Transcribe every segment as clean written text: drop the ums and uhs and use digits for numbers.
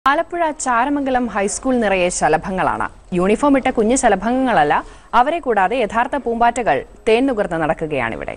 Alappuzha Charamangalam high school നിറയെ ശലഭങ്ങളാണ്. Uniform ഇട്ട കുഞ്ഞു ശലഭങ്ങളല്ല, അവരെ കൂടാതെ യഥാർത്ഥ പൂമ്പാറ്റകൾ തേൻ നുകർന്ന് നടക്കുകയാണിവിടെ.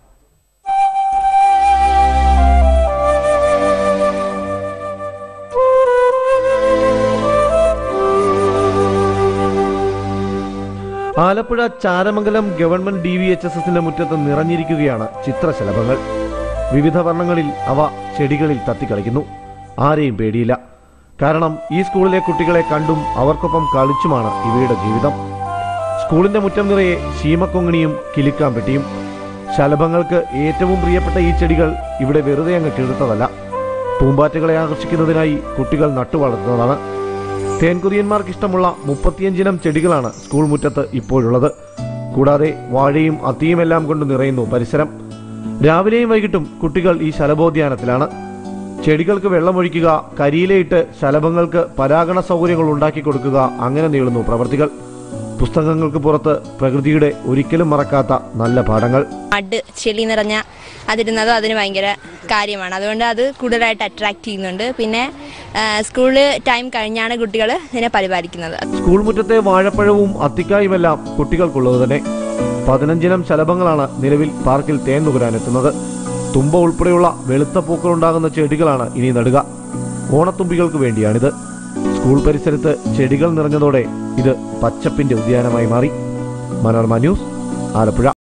ആലപ്പുഴ ചാരമംഗലം ഗവൺമെന്റ് DVHSന്റെ മുറ്റത്ത് നിറഞ്ഞിരിക്കുകയാണ് ചിത്രശലഭങ്ങൾ. വിവിധ വർണ്ണങ്ങളിൽ അവ ചെടികളിൽ തത്തിക്കളിക്കുന്നു. ആരെയും പേടിയില്ല. കാരണം ഈ സ്കൂളിലെ കുട്ടികളെ കണ്ടും അവർക്കൊപ്പം കളിച്ചുമാണ് ഇവയുടെ ജീവിതം. സ്കൂളിന്റെ മുറ്റം നിറയെ ശീമക്കൊങ്ങിണിയും കിളിക്കാമ്പെട്ടിയും. ശലഭങ്ങൾക്ക് ഏറ്റവും പ്രിയപ്പെട്ട ഈ ചെടികൾ ഇവിടെ വെറുതെ അങ്ങ് കിളുത്തതല്ല. പൂമ്പാറ്റകളെ ആകർഷിക്കുന്നതിനായി കുട്ടികൾ നട്ടുവളർത്തുന്നതാണ്. തേൻകുറിയന്മാർക്ക് ഇഷ്ടമുള്ള 35 ഇനം ചെടികളാണ് സ്കൂൾ മുറ്റത്ത് ഇപ്പോഴുള്ളത്. കൂടാതെ വാഴയും അത്തിയുമെല്ലാം കൊണ്ട് നിറയുന്നു പരിസരം. രാവിലെയും വൈകിട്ടും കുട്ടികൾ ഈ ശലഭോദ്യാനത്തിലാണ്. ചെടികൾക്ക് വെള്ളമൊഴിക്കുക, കരിയിലയിട്ട് ശലഭങ്ങൾക്ക് പരാഗണ സൗകര്യങ്ങൾ ഉണ്ടാക്കി കൊടുക്കുക, അങ്ങനെ നീളുന്നു പ്രവൃത്തികൾ. പുസ്തകങ്ങൾക്ക് പുറത്ത് പ്രകൃതിയുടെ ഒരിക്കലും മറക്കാത്ത നല്ല പാഠങ്ങൾ. മഡ് ചെളി നിറഞ്ഞ അതിരുന്നത് അതിന് ഭയങ്കര കാര്യമാണ്. അതുകൊണ്ട് അത് കൂടുതലായിട്ട് അട്രാക്ട് ചെയ്യുന്നുണ്ട്. പിന്നെ സ്കൂള് ടൈം കഴിഞ്ഞാണ് കുട്ടികൾ ഇതിനെ പരിപാലിക്കുന്നത്. സ്കൂൾ മുറ്റത്തെ വാഴപ്പഴവും അത്തിക്കായുമെല്ലാം കുട്ടികൾക്കുള്ളത് തന്നെ. 15 ഇനം ശലഭങ്ങളാണ് നിലവിൽ പാർക്കിൽ തേൻ നുകരാനെത്തുന്നത്. തുമ്പ ഉൾപ്പെടെയുള്ള വെളുത്ത പൂക്കളുണ്ടാകുന്ന ചെടികളാണ് ഇനി നടുക. ഓണത്തുമ്പികൾക്ക് വേണ്ടിയാണിത്. സ്കൂൾ പരിസരത്ത് ചെടികൾ നിറഞ്ഞതോടെ ഇത് പച്ചപ്പിന്റെ ഉദ്യാനമായി മാറി. മനോരമ ന്യൂസ്, ആലപ്പുഴ.